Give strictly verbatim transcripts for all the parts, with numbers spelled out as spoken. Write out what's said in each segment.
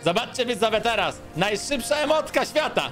Zobaczcie widzowie teraz. Najszybsza emotka świata.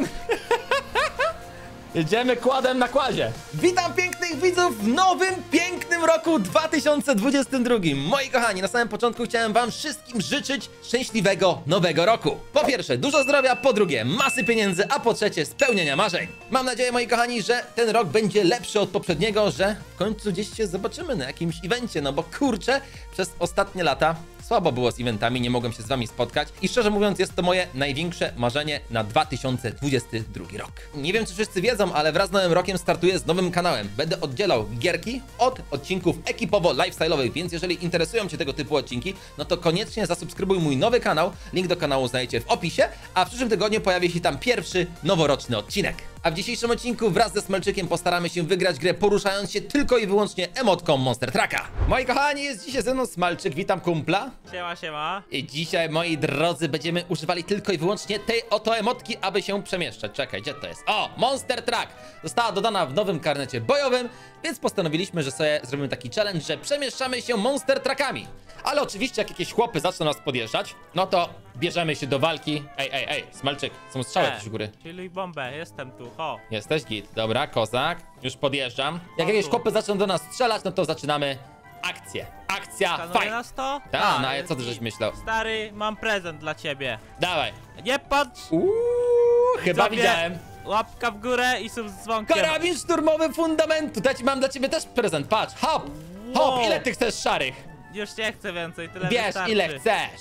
Jedziemy kładem na kładzie. Witam pięknych widzów w nowym, pięknym roku dwa tysiące dwudziestym drugim. Moi kochani, na samym początku chciałem wam wszystkim życzyć szczęśliwego nowego roku. Po pierwsze, dużo zdrowia, po drugie, masy pieniędzy, a po trzecie, spełnienia marzeń. Mam nadzieję, moi kochani, że ten rok będzie lepszy od poprzedniego, że w końcu gdzieś się zobaczymy na jakimś evencie, no bo kurczę, przez ostatnie lata słabo było z eventami, nie mogłem się z wami spotkać i szczerze mówiąc jest to moje największe marzenie na dwa tysiące dwudziesty drugi rok. Nie wiem, czy wszyscy wiedzą, ale wraz z nowym rokiem startuję z nowym kanałem. Będę oddzielał gierki od odcinków ekipowo-lifestyle'owych, więc jeżeli interesują cię tego typu odcinki, no to koniecznie zasubskrybuj mój nowy kanał. Link do kanału znajdziecie w opisie, a w przyszłym tygodniu pojawi się tam pierwszy noworoczny odcinek. A w dzisiejszym odcinku wraz ze Smalczykiem postaramy się wygrać grę, poruszając się tylko i wyłącznie emotką Monster Trucka. Moi kochani, jest dzisiaj ze mną Smalczyk, witam kumpla. Siema, siema. I dzisiaj, moi drodzy, będziemy używali tylko i wyłącznie tej oto emotki, aby się przemieszczać. Czekaj, gdzie to jest? O, Monster Truck! Została dodana w nowym karnecie bojowym, więc postanowiliśmy, że sobie zrobimy taki challenge, że przemieszczamy się Monster Truckami. Ale oczywiście, jak jakieś chłopy zaczną nas podjeżdżać, no to bierzemy się do walki. Ej, ej, ej, Smalczyk, są strzały jakieś u góry. Czyli bombę, jestem tu, ho. Jesteś git, dobra, kozak. Już podjeżdżam. Jak O, jakieś tu. chłopy zaczną do nas strzelać, no to zaczynamy akcję. Akcja, Skanuje fight! nas to? Ta, A, no a jest co ty żeś git. myślał? Stary, mam prezent dla ciebie. Dawaj. Nie patrz! Uuu, chyba Widzowie, widziałem. Łapka w górę i sub z dzwonkiem. Karabin szturmowy fundamentu. Dać, mam dla ciebie też prezent, patrz. Hop, hop, Wow. ile ty chcesz szarych? Już nie chcę więcej, tyle Bierz, wystarczy. ile chcesz.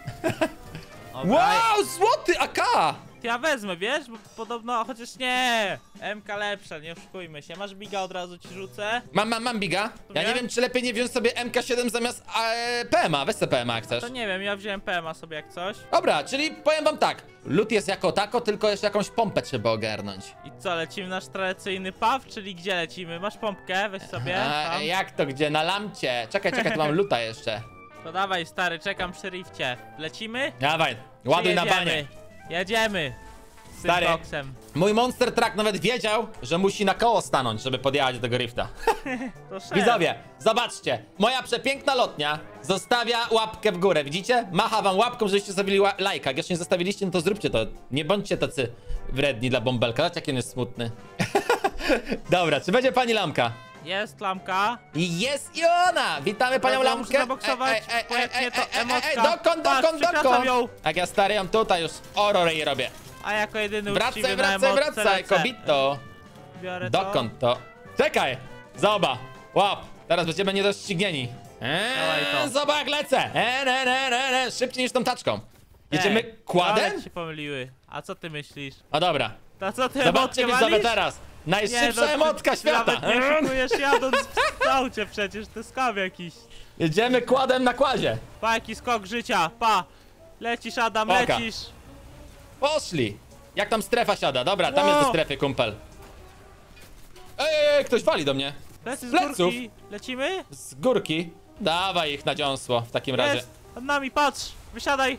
Dobra. Wow, złoty A K. Ja wezmę, wiesz, bo podobno, chociaż nie. M K lepsza, nie oszukujmy się. Masz biga, od razu ci rzucę. Mam, mam, mam biga. Ja Nie? nie wiem, czy lepiej nie wziąć sobie M K siedem zamiast e, P M A. Weź sobie P M A, jak chcesz. To nie wiem, ja wziąłem P M A sobie jak coś. Dobra, czyli powiem wam tak. Lód jest jako tako, tylko jeszcze jakąś pompę trzeba ogarnąć. I co, lecimy nasz tradycyjny paw, czyli gdzie lecimy? Masz pompkę, weź sobie. A, tam. jak to gdzie? Na lamcie. Czekaj, czekaj, tu mam luta jeszcze. To dawaj, stary, czekam przy rifcie. Lecimy? Dawaj, ładuj Czy na jedziemy? banie. Jedziemy. Z tym Stary. boksem. Mój Monster Truck nawet wiedział, że musi na koło stanąć, żeby podjechać do tego rifta. To szef. Widzowie, zobaczcie. Moja przepiękna lotnia zostawia łapkę w górę, widzicie? Macha wam łapką, żebyście zostawili ła- lajka. Jak jeszcze nie zostawiliście, no to zróbcie to. Nie bądźcie tacy wredni dla bąbelka. Zobaczcie, jak on jest smutny. Dobra, czy będzie pani Lampka? Jest lampka. I jest i ona! Witamy panią Dobra, Lampkę. muszę zaboksować, bo jak nie, to emotka. dokąd, Patrz, dokąd, przepraszam dokąd? ją. Jak ja stary ją tutaj już ororej robię. A jako jedyny Wracaj, uczciwy na wracaj, emotce wracaj, lecę. kobito. Biorę to. Dokąd to? Czekaj! Zoba! Łap! Teraz będziemy niedoścignieni. Dawaj Eee, to. Zoba jak lecę! Eee, ne, ne, ne, ne. Szybciej niż tą taczką. Jedziemy Ej, kładem? ale ci pomyliły. A co ty myślisz? O dobra. To co ty Zobaczcie emotkę widzowie walisz? teraz. Nie, Najszybsza no, ty- emotka ty świata. Nawet nie szykujesz jadąc w aucie przecież, to skam jakiś. Jedziemy kładem na kładzie. Pa, jaki skok życia, pa. Lecisz, Adam, Oka. lecisz. Poszli. Jak tam strefa siada? Dobra, tam jest do Wow. strefy, kumpel. Ej, ej, ej, ktoś wali do mnie. Plecy z pleców. górki. Lecimy? Z górki. Dawaj ich na dziąsło w takim razie. Jest! Nad nami, patrz! Wysiadaj!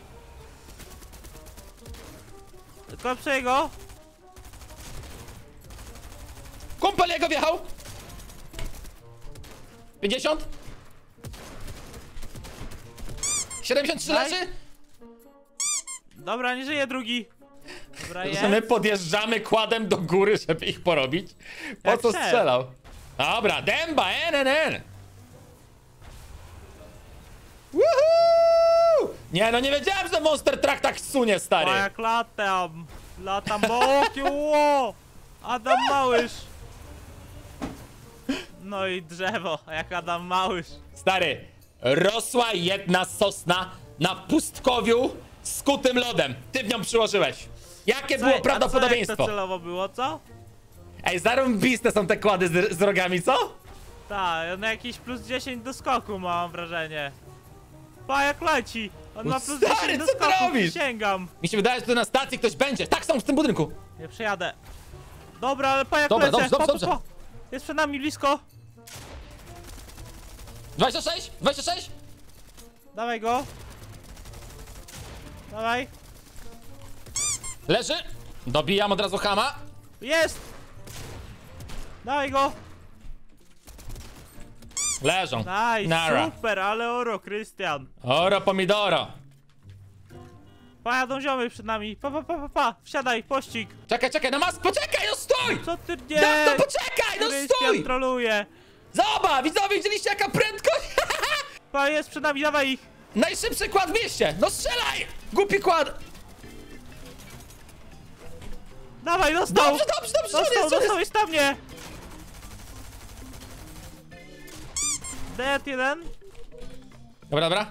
Kopcie go! Kumpel jego wjechał! pięćdziesiąt? siedemdziesiąt trzy Daj. leży? Dobra, nie żyje drugi! Dobra, Że my jest. podjeżdżamy kładem do góry, żeby ich porobić. Po Jak co szef. strzelał? Dobra, dęba, en, en, en. Woohoo! Nie no, nie wiedziałem, że Monster Truck tak sunie, stary. O, jak latam! Latam bokiem, ło! Adam Małysz! No i drzewo, jak Adam Małysz. Stary, rosła jedna sosna na pustkowiu z kutym lodem. Ty w nią przyłożyłeś. Jakie Co- było a co, prawdopodobieństwo? jak to celowo było, co? Ej, zarąbiste są te kłady z, z rogami, co? Tak, na jakieś plus dziesięć do skoku mam wrażenie. Pa, jak leci! On No ma plus stary, dziesięć do co ty skoku, robisz? sięgam. Mi się wydaje, że tu na stacji ktoś będzie. Tak, są w tym budynku. Nie przejadę. Dobra, ale pa jak Dobra, lecę. dobrze, dobrze, Pa, pa, dobrze. pa. Jest przed nami blisko. dwadzieścia sześć? dwadzieścia sześć? Dawaj go. Dawaj. Leży. Dobijam od razu chama. Jest! Dawaj go! Leżą. Nice, Nara. super, ale oro, Krystian. Oro pomidoro. Pa, jadą ziomy przed nami. Pa, pa, pa, pa, pa. Wsiadaj, pościg. Czekaj, czekaj, no mas, poczekaj, no stój! Co ty nie? No, no poczekaj, no stój! Krystian troluje. Zobacz, widzowie, widzieliście jaka prędkość? Pa, jest przed nami, dawaj ich. Najszybszy kład w mieście! No strzelaj! Głupi kład! Dawaj, dostał. Dobrze, dobrze, dobrze, Dostał, co jest, co dostał, jest? jest na mnie. Dead jeden. Dobra, dobra.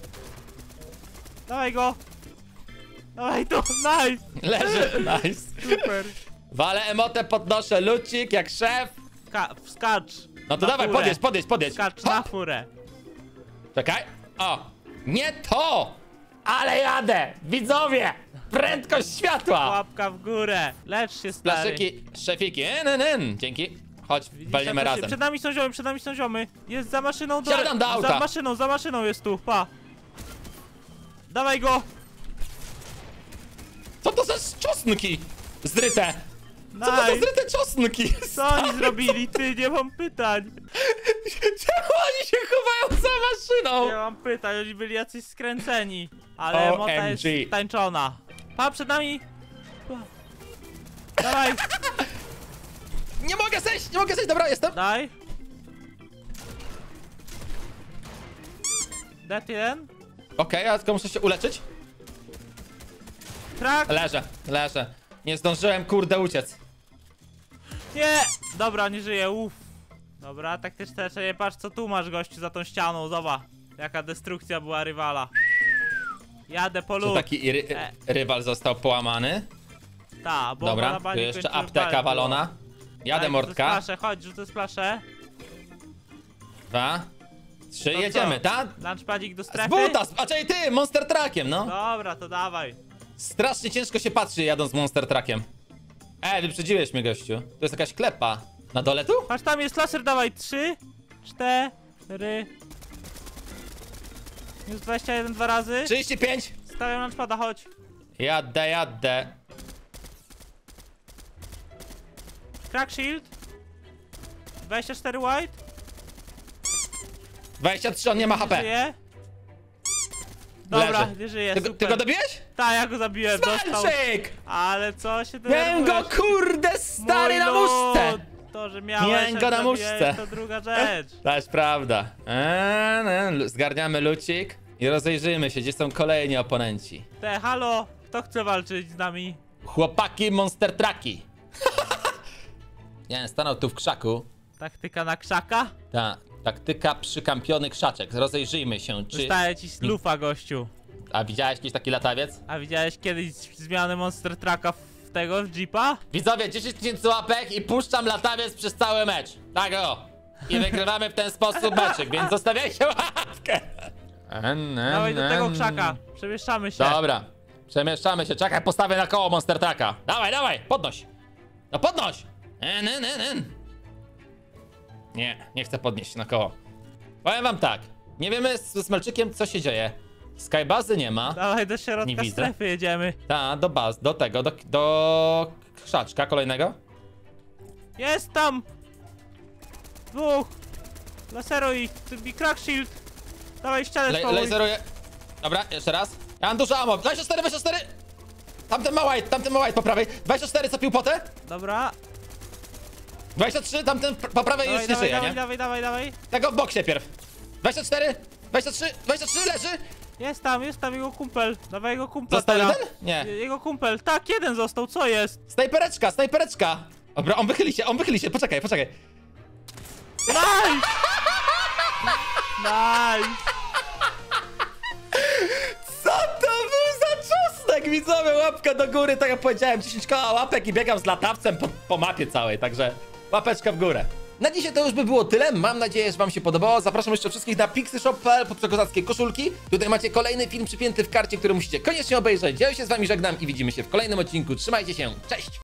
Dawaj go. Dawaj to, nice. Leży, nice. Super. Walę emotę, podnoszę lucik jak szef. Ska skacz. No to na dawaj, furę. podjedź, podjedź, podjedź. Skacz Hop. na furę. Czekaj. O, nie to! Ale jadę! Widzowie! Prędkość światła! Łapka w górę. Lecz się, stary. Plaszyki, szefiki, en, en, en. Dzięki. Chodź, Widzisz, walniemy jak to się- razem. Przed nami są ziomy, przed nami są ziomy. Jest za maszyną do... Siadam do auta. Za maszyną, za maszyną jest tu, pa. Dawaj go. Co to za czosnki? Zryte! Co to za Nice. zryte czosnki? Co oni zrobili? Ty, nie mam pytań. Czemu oni się chowają za maszyną? Nie mam pytań, oni byli jacyś skręceni. Ale mota jest O M G. tańczona. Pa, przed nami. Pa. Dawaj, Nie mogę zejść, nie mogę zejść, dobra, jestem. daj. Dead jeden. Okej, ja tylko muszę się uleczyć. Krak. Leżę, leżę. Nie zdążyłem, kurde, uciec. Nie! Dobra, nie żyje, uff. Dobra, taktyczne leczenie, patrz co tu masz gościu za tą ścianą, zobacz. Jaka destrukcja była rywala. Jadę po Czy lód. taki ry E. rywal został połamany? Ta, bo Dobra, na tu bani jeszcze kończy apteka walkę. walona. Jadę, Tak, mordka. rzucę splaszę, chodź, rzucę splaszę. Dwa, trzy, To jedziemy, co? tak? Lunchpadzik do Z strefy. buta, a czyli ty, monster truckiem, no. Dobra, to dawaj. Strasznie ciężko się patrzy jadąc monster truckiem. E, wyprzedziłeś mnie, gościu. To jest jakaś klepa. Na dole tu? Patrz, tam jest laser, dawaj. Trzy, cztery. Już dwadzieścia jeden dwa razy. trzydzieści pięć. Stawiam lunchpada, chodź. Jadę, jadę. Crack shield. dwadzieścia cztery white. dwadzieścia trzy, on nie ma H P. Żyje. Dobra, Leży. nie żyje, Ty, go- super. ty go dobiłeś? Tak, ja go zabiłem, dostał. Smalczyk! Ale co się Miałem go, denerwujesz? kurde, stary, Mój na muszce! lud. To, że miałeś, Miałem jak go na zabiłeś, muszce. to druga rzecz. To jest prawda. Eee, zgarniamy lucik i rozejrzyjmy się, gdzie są kolejni oponenci. Te, halo, kto chce walczyć z nami? Chłopaki monster trucki. Ja stanął tu w krzaku. Taktyka na krzaka? Ta taktyka przykampiony krzaczek. Rozejrzyjmy się, czy... Dostaję ci slufa, gościu. A widziałeś jakiś taki latawiec? A widziałeś kiedyś zmianę Monster Trucka w tego, w Jeepa? Widzowie, dziesięć tysięcy łapek i puszczam latawiec przez cały mecz. Tak o. I wygrywamy w ten sposób meczek, więc zostawiajcie łapkę. Dawaj do tego krzaka, przemieszczamy się. Dobra, przemieszczamy się. Czekaj, postawię na koło Monster Trucka. Dawaj, dawaj, podnoś. No podnoś. En, en, en, en. Nie, nie chcę podnieść na koło. Powiem wam tak, nie wiemy z Smalczykiem, co się dzieje. Skybazy nie ma. Dawaj do Nie środka widzę. strefy jedziemy. Ta, do baz, do tego, do, do krzaczka kolejnego. Jest tam! Dwóch! Laseruj ich, ty crack shield! Dawaj ścianę Le spałuj. laseruję. Dobra, jeszcze raz. Ja mam dużo ammo. dwadzieścia cztery, dwadzieścia cztery! Tamten ma white, tamten ma white po prawej. dwadzieścia cztery, co pił potę? Dobra. dwadzieścia trzy, tamten pr- po prawej Dawaj, już nie dawaj, żyje, dawaj, nie? dawaj, dawaj, dawaj. Tego w boksie pierw. dwadzieścia cztery, dwadzieścia trzy, dwadzieścia trzy, leży. Jest tam, jest tam jego kumpel. Dawaj jego kumpla Został teraz. jeden? Nie. Je- Jego kumpel. Tak, jeden został, co jest? Snajpereczka, snajpereczka. Dobra, on wychyli się, on wychyli się, poczekaj, poczekaj. Nice! Nice! Co to był za czosnek, widzowie? Łapka do góry, tak jak powiedziałem, dziesięć koła łapek i biegam z latawcem po, po mapie całej, także łapeczka w górę. Na dzisiaj to już by było tyle, mam nadzieję, że wam się podobało. Zapraszam jeszcze wszystkich na pixyshop kropka p l po przekozackie koszulki. Tutaj macie kolejny film przypięty w karcie, który musicie koniecznie obejrzeć. Ja już się z wami żegnam i widzimy się w kolejnym odcinku. Trzymajcie się, cześć!